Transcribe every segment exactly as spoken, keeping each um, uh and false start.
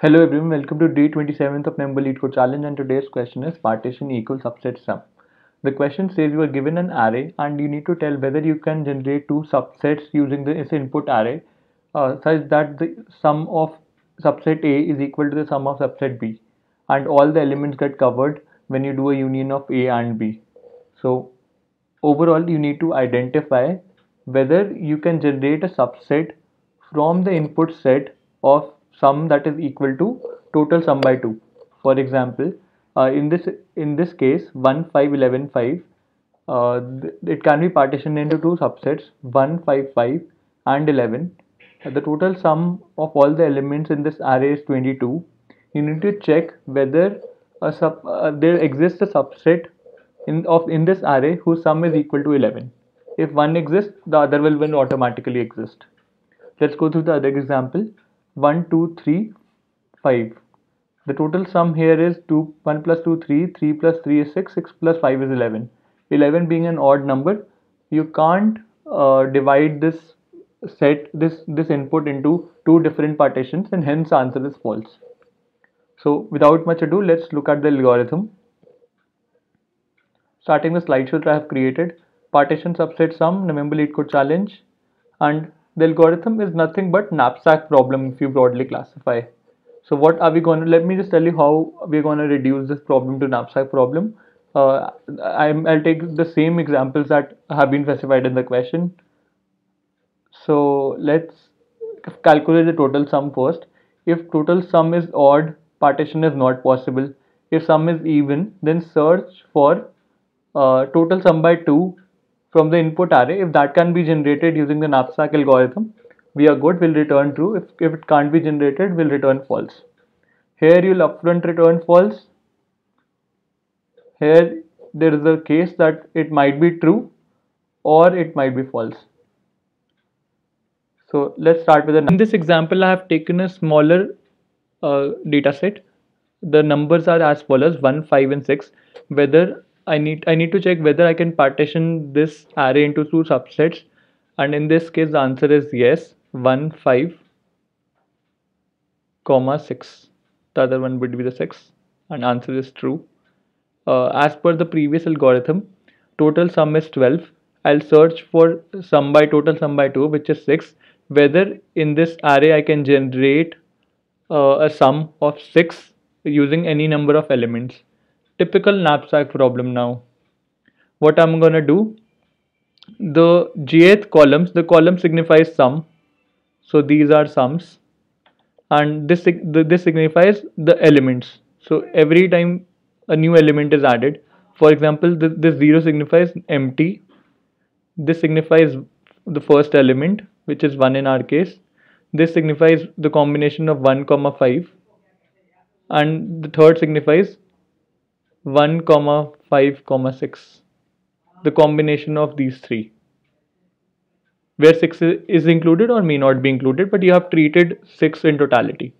Hello everyone, welcome to day twenty-seventh of Number Lead Code Challenge, and today's question is partition equals subset sum. The question says you are given an array and you need to tell whether you can generate two subsets using this input array uh, such that the sum of subset A is equal to the sum of subset B, and all the elements get covered when you do a union of A and B. So overall you need to identify whether you can generate a subset from the input set of sum that is equal to total sum by two. For example, uh, in this in this case one, five, eleven, five, uh, it can be partitioned into two subsets one, five, five and eleven. Uh, the total sum of all the elements in this array is twenty-two. You need to check whether a sub, uh, there exists a subset in of in this array whose sum is equal to eleven. If one exists, the other will, will automatically exist. Let's go through the other example. one, two, three, five. The total sum here is two, one plus two, three, three plus three is six, six plus five is eleven. eleven being an odd number, you can't uh, divide this set, this, this input into two different partitions, and hence answer is false. So without much ado, let's look at the algorithm. Starting the slideshow that I have created, partition subset sum, November Lead Code Challenge, and the algorithm is nothing but knapsack problem if you broadly classify. So what are we going to, let me just tell you how we're going to reduce this problem to knapsack problem. Uh, I'm, I'll take the same examples that have been specified in the question. So let's calculate the total sum first. If total sum is odd, partition is not possible. If sum is even, then search for uh, total sum by two from the input array. If that can be generated using the knapsack algorithm, we are good, we'll return true. If, if it can't be generated, we'll return false. Here you'll upfront return false. Here there is a case that it might be true or it might be false. So let's start with the in this example I have taken a smaller uh, data set. The numbers are as follows: one, five and six. Whether I need I need to check whether I can partition this array into two subsets, and in this case the answer is yes, one, five, comma six. The other one would be the six, and answer is true. Uh, as per the previous algorithm, total sum is twelve. I'll search for sum by total sum by two, which is six. Whether in this array I can generate uh, a sum of six using any number of elements. Typical knapsack problem now. What I'm gonna do, the jth columns, the column signifies sum. So these are sums, and this this signifies the elements. So every time a new element is added, for example, this, this zero signifies empty. This signifies the first element, which is one in our case. This signifies the combination of one comma five, and the third signifies one comma five comma six, the combination of these three, where six is included or may not be included, but you have treated six in totality.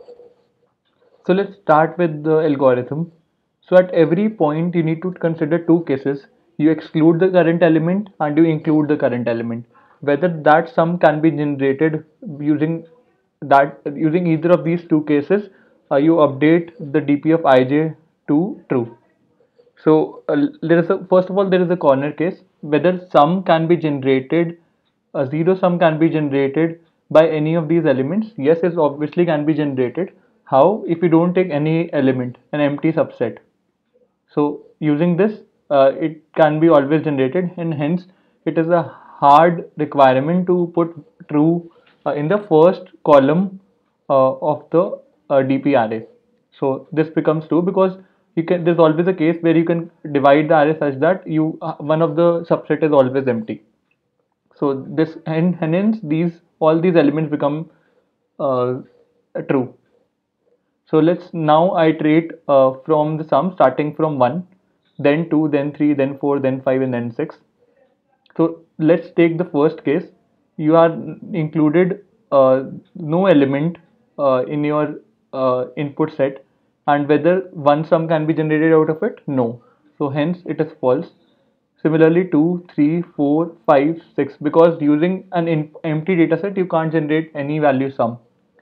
So let's start with the algorithm. So at every point you need to consider two cases. You exclude the current element and you include the current element. Whether that sum can be generated using that using either of these two cases, uh, you update the D P of ij to true. So uh, there is a, first of all there is a corner case, whether sum can be generated, a zero sum can be generated by any of these elements. Yes, it obviously can be generated. How? If you don't take any element, an empty subset. So using this, uh, it can be always generated, and hence it is a hard requirement to put true uh, in the first column uh, of the uh, D P array. So this becomes true because you can. There's always a case where you can divide the array such that you uh, one of the subset is always empty. So this and hence these all these elements become uh, true. So let's now iterate uh, from the sum starting from one, then two, then three, then four, then five, and then six. So let's take the first case. You are included uh, no element uh, in your uh, input set, and whether one sum can be generated out of it? No. So hence it is false. Similarly, two, three, four, five, six, because using an empty dataset you can't generate any value sum.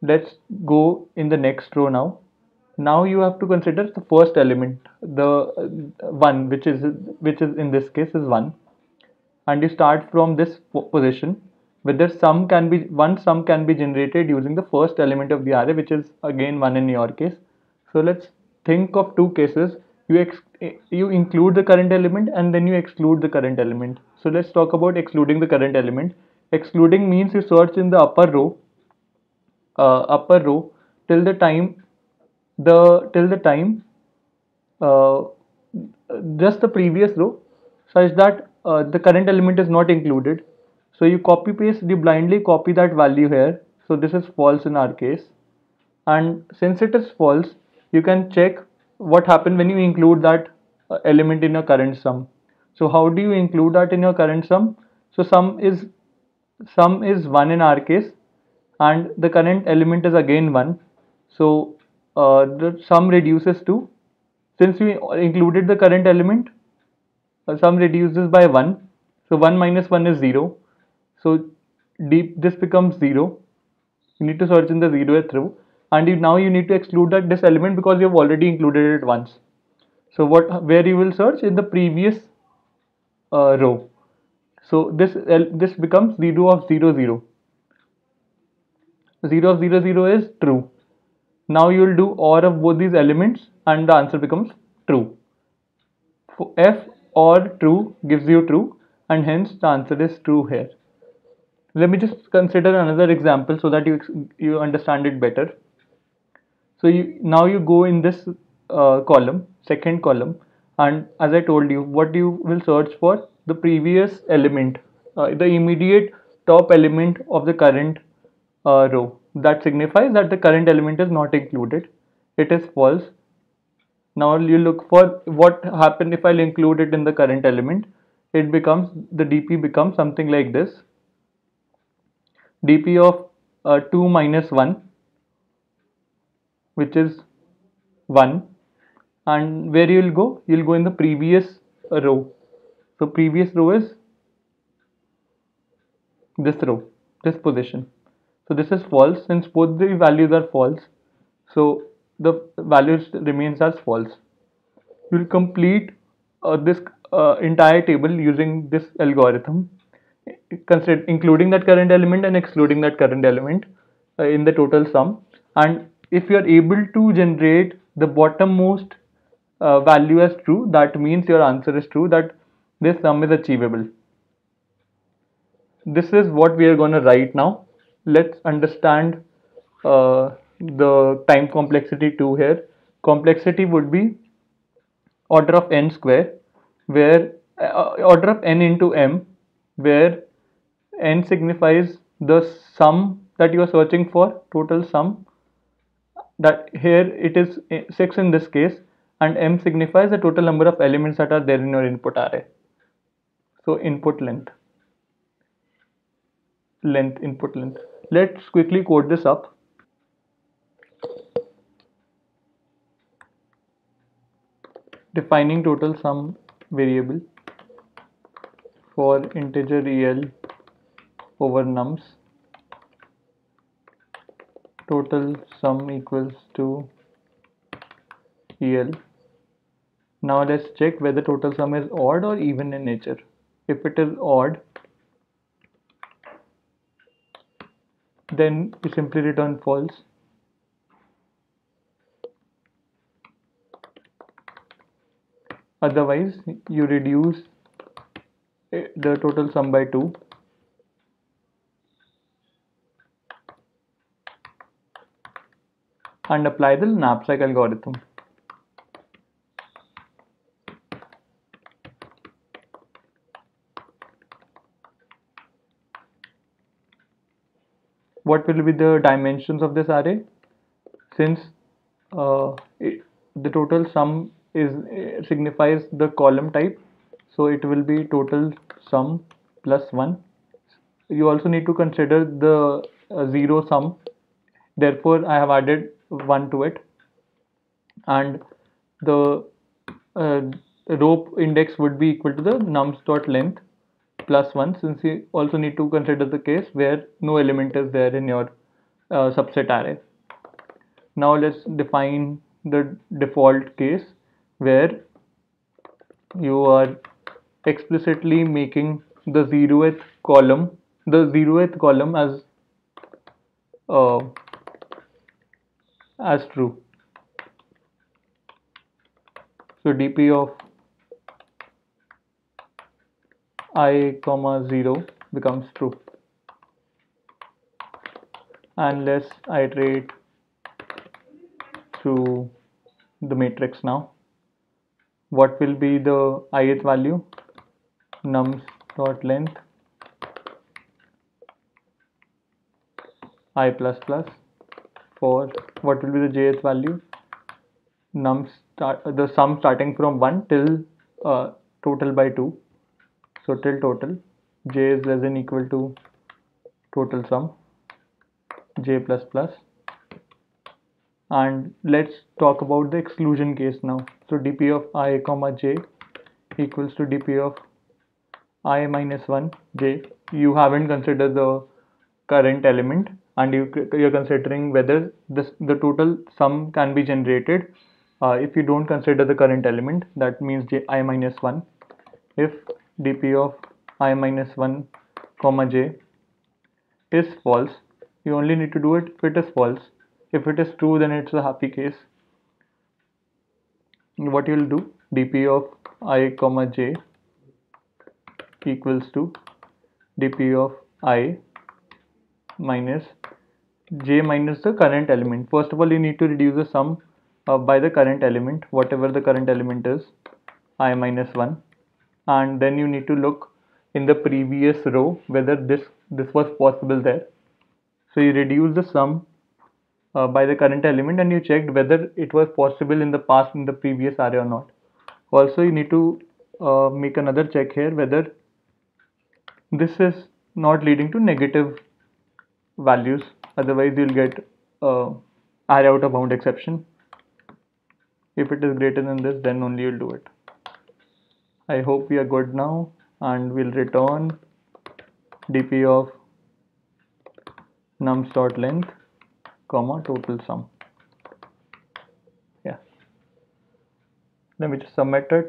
let's go in the next row now. Now you have to consider the first element, the uh, one, which is which is in this case is one, and you start from this po- position. Whether sum can be one sum can be generated using the first element of the array, which is again one in your case. So let's think of two cases. You ex you include the current element and then you exclude the current element. So let's talk about excluding the current element. Excluding means you search in the upper row, uh, upper row till the time the till the time uh, just the previous row, such that uh, the current element is not included. So you copy paste, you blindly copy that value here. So this is false in our case, and since it is false, you can check what happened when you include that uh, element in your current sum. So how do you include that in your current sum? So sum is sum is one in our case, and the current element is again one. So uh, the sum reduces to, since we included the current element, uh, sum reduces by one. So one minus one is zero. So deep this becomes zero. You need to search in the zeroth row, and you, now you need to exclude that this element because you have already included it once. So what, where you will search in the previous uh, row. So this this becomes zero of zero zero. zero of zero zero is true. Now you will do O R of both these elements and the answer becomes true. F or true gives you true, and hence the answer is true here. Let me just consider another example so that you you understand it better. So you, now you go in this uh, column, second column, and as I told you, what you will search for the previous element, uh, the immediate top element of the current uh, row. That signifies that the current element is not included. It is false. Now you look for what happened if I'll include it in the current element. It becomes, the D P becomes something like this. D P of uh, two minus one, which is one, and where you will go, you'll go in the previous row. So previous row is this row, this position. So this is false. Since both the values are false, so the values remains as false. You'll complete uh, this uh, entire table using this algorithm, consider including that current element and excluding that current element uh, in the total sum. And if you are able to generate the bottommost uh, value as true, that means your answer is true, that this sum is achievable. This is what we are going to write now. Let's understand uh, the time complexity two here. Complexity would be order of n square, where uh, order of n into m, where n signifies the sum that you are searching for, total sum, that here it is six in this case, and m signifies the total number of elements that are there in your input array. So input length, length, input length. Let's quickly code this up. Defining total sum variable for integer el over nums, total sum equals to el. Now let's check whether total sum is odd or even in nature. If it is odd, then you simply return false. Otherwise, you reduce eh, the total sum by two. And apply the knapsack algorithm. What will be the dimensions of this array? Since uh, it, the total sum is uh, signifies the column type, so it will be total sum plus one. You also need to consider the uh, zero sum, therefore I have added one to it, and the uh, row index would be equal to the nums dot length plus one, since you also need to consider the case where no element is there in your uh, subset array. Now let's define the default case where you are explicitly making the zeroth column the zeroth column as uh, as true. So dp of I comma zero becomes true, and let's iterate through the matrix now. What will be the ith value? Nums dot length I plus plus. For what will be the jth value? Nums start the sum starting from one till uh, total by two. So till total, j is less than equal to total sum j plus plus. And let's talk about the exclusion case now. So dp of I comma j equals to dp of I minus one j. You haven't considered the current element, and you, you're considering whether this the total sum can be generated. Uh, if you don't consider the current element, that means j I minus one. If dp of I minus one comma j is false, you only need to do it if it is false. If it is true, then it's a happy case. What you'll do, dp of I comma j equals to dp of I minus j minus the current element. First of all, you need to reduce the sum uh, by the current element, whatever the current element is, I minus one, and then you need to look in the previous row whether this this was possible there. So you reduce the sum uh, by the current element, and you checked whether it was possible in the past in the previous array or not. Also, you need to uh, make another check here whether this is not leading to negative values, otherwise you'll get uh, array out of bound exception. If it is greater than this, then only you'll do it. I hope we are good now, and we'll return dp of nums dot length comma total sum. Yeah, let me just submit it.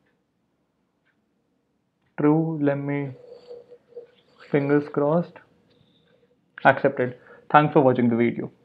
True. Let me, fingers crossed. Accepted. Thanks for watching the video.